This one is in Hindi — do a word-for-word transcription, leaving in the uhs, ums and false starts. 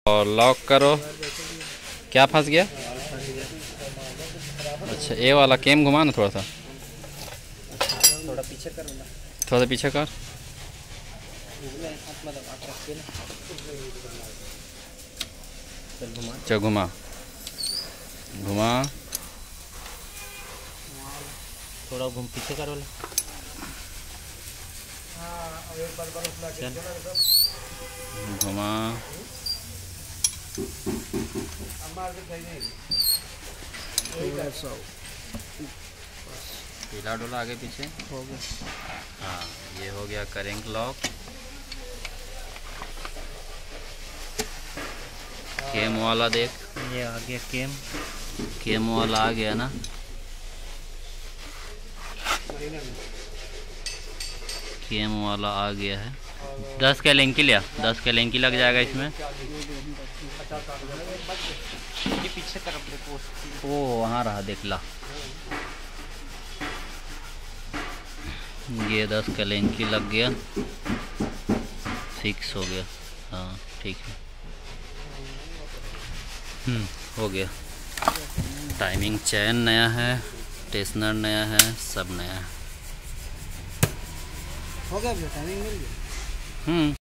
और लॉक करो। क्या फंस गया? अच्छा, ए वाला केम घुमा ना थोड़ा सा, थोड़ा पीछे कर, थोड़ा सा पीछे कर। चल घुमा घुमा, थोड़ा घूम पीछे कर वाला। घुमा, पीला डोला आगे पीछे हो गया। हाँ, ये हो गया करेंट लॉक। केम वाला देख, ये आ गया केम। केम वाला आ गया ना। केम वाला आ गया है। दस का लेंकी लिया, दस का लेंकी लग जाएगा इसमें। ये पीछे तरफ वो वहाँ रहा, देख ला। ये दस का लेंकी लग गया, फिक्स हो गया। हाँ ठीक है, हम्म हो गया। टाइमिंग चैन नया है, टेस्नर नया है, सब नया है। हो गया, टाइमिंग मिल गया। हम्म